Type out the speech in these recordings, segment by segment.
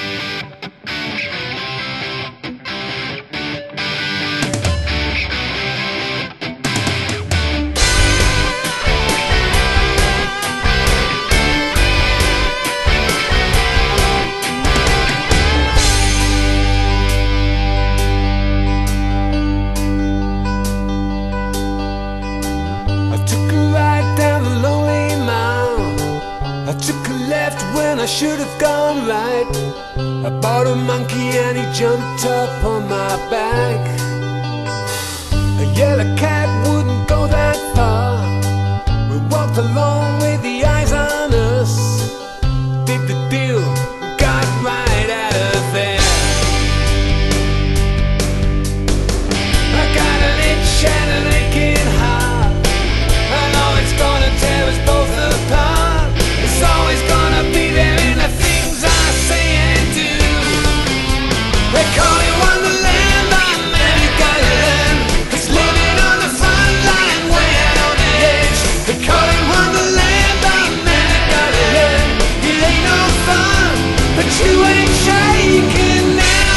I should have gone right. I bought a monkey and he jumped up on my back. A yellow cat wouldn't go that far. We walked along with the eyes on us. Did the deal, got right out of there. I got an itch and an aching heart. I know it's gonna tear us both apart. It's always gonna be there in the things I say and do. They call it Wonderland, but man, you gotta learn. It's living on the front line, way out on the edge. They call it Wonderland, but man, you gotta learn. It ain't no fun, but you ain't shaking now.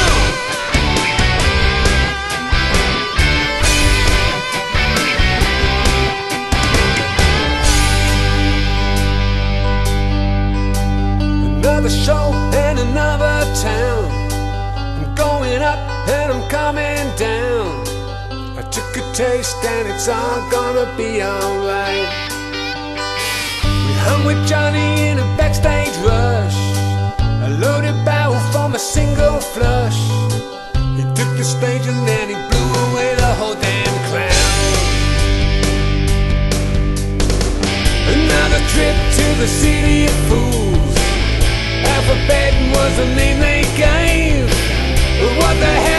Another show in another town. I'm going up and I'm coming down. I took a taste and it's all gonna be alright. We hung with Johnny in a backstage rush. A loaded barrel from a single flush. He took the stage and then he blew away the whole damn crowd. Another trip to the city of fools. Alphabet was the name they gave. What the hell?